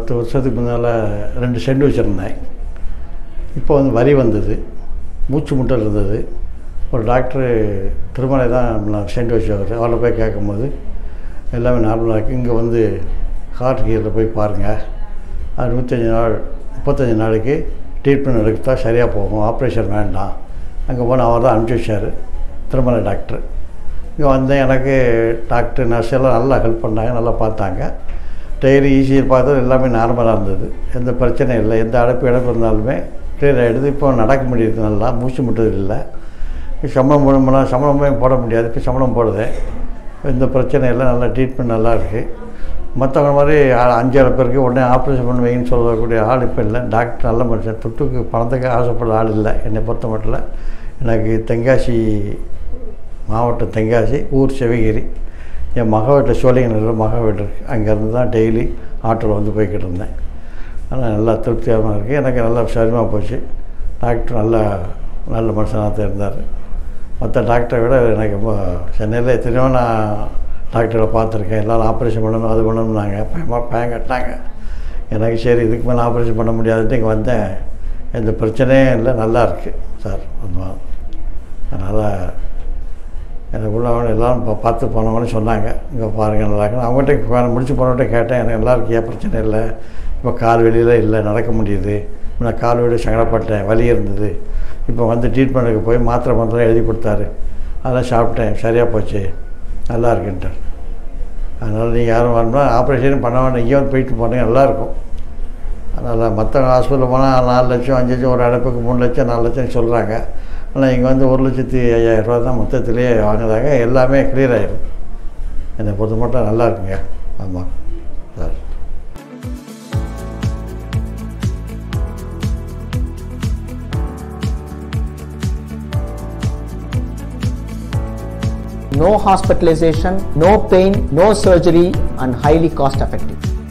10 வருஷத்துக்கு முன்னால் 2 ஸ்டெண்ட் வச்சுருந்தேன். இப்போ வந்து வலி வந்தது, மூச்சு முட்டல் இருந்தது. ஒரு டாக்டரு திருமலை தான் நான் ஸ்டெண்ட் வச்சவர். அவரை போய் கேட்கும்போது எல்லாமே நார்மலாக இருக்குது, இங்கே வந்து ஹார்ட் கியரில் போய் பாருங்கள், அது 125 நாள் 35 நாளைக்கு ட்ரீட்மெண்ட் எடுத்தா சரியாக போகும், ஆப்ரேஷன் வேண்டாம். அங்கே போனால் அவர் தான் அனுப்பிச்சி வச்சார், திருமலை டாக்டர். இங்கே வந்தேன். எனக்கு டாக்டர் நர்ஸ் எல்லாம் நல்லா ஹெல்ப் பண்ணாங்க, நல்லா பார்த்தாங்க. டெய்லி ஈஸியாக பார்த்தது எல்லாமே நார்மலாக இருந்தது, எந்த பிரச்சனையும் இல்லை. எந்த அடைப்பு இருந்தாலுமே கிளியர் ஆகிடுது. இப்போ நடக்க முடியுது, நல்லா மூச்சு முட்டது இல்லை. சம்பளம் போடணும்னா சம்பளமே போட முடியாது, இப்போ சம்பளம் போடுதேன். எந்த பிரச்சனையும் இல்லை, நல்லா ட்ரீட்மெண்ட் நல்லா இருக்குது. மற்றவங்க மாதிரி 5-6 பேருக்கு உடனே ஆப்ரேஷன் பண்ணுவீங்கன்னு சொல்லக்கூடிய ஆள் இப்போ இல்லை. டாக்டர் நல்ல மனுஷன், துட்டுக்கு பணத்துக்கு ஆசைப்படுற ஆள் இல்லை என்னை பொறுத்த மட்டும். எனக்கு தென்காசி மாவட்டம், தென்காசி ஊர் சிவகிரி. என் மக வீட்டில் சோழிங்கநல்லூர் மக வீடு இருக்குது, அங்கேருந்து தான் டெய்லி ஆட்டோவில் வந்து போய்கிட்டு இருந்தேன். ஆனால் நல்லா திருப்தியாக இருக்குது, எனக்கு நல்லா சரிமாக போச்சு. டாக்டர் நல்ல மனுஷனாக தான் இருந்தார். மற்ற டாக்டரை விட எனக்கு ரொம்ப சென்னையில் எத்தனையோ நான் டாக்டரை பார்த்துருக்கேன். எல்லோரும் ஆப்ரேஷன் பண்ணணும், அது பண்ணணும்னாங்க, பயம் கட்டினாங்க. எனக்கு சரி இதுக்கு மேலே ஆப்ரேஷன் பண்ண முடியாதுன்ட்டு இங்கே வந்தேன். எந்த பிரச்சனையும் இல்லை, நல்லா இருக்குது சார். அதனால் எனக்கு உள்ளவங்க எல்லோரும் பார்த்து போனவங்கன்னு சொன்னாங்க, இங்கே பாருங்கள் நல்லா இருக்குன்னு. அவங்ககிட்ட முடிச்சு போனவங்கள்ட்ட கேட்டேன், எனக்கு நல்லா இருக்கு, ஏன் பிரச்சனை இல்லை, இப்போ கால் வெளியில் இல்லை, நடக்க முடியுது. நான் கால் வெளியே சங்கடப்பட்டேன், வலி இருந்தது. இப்போ வந்து ட்ரீட்மெண்ட்டுக்கு போய் மாத்திரை எழுதி கொடுத்தாரு, அதெல்லாம் சாப்பிட்டேன், சரியாக போச்சு, நல்லா இருக்குன்ட்டார். அதனால் நீங்கள் யாரும் வரணும்னா ஆப்ரேஷன் பண்ண வேண்டாம், இங்கே வந்து போயிட்டு போனீங்க நல்லாயிருக்கும். அதனால் மற்ற ஹாஸ்பிட்டலில் போனால் 4 லட்சம் 5 லட்சம், ஒரு அடைப்புக்கு 3 லட்சம் 4 லட்சம் சொல்கிறாங்க. ஆனால் இங்கே வந்து 1,05,000 ரூபா தான் மொத்தத்திலேயே வாங்குறாங்க, எல்லாமே கிளியர் ஆகிடும். என்னை பொறுத்த மட்டும் நல்லா இருக்குங்க. ஆமாம் sir. No hospitalization, no pain, no surgery, and highly cost effective.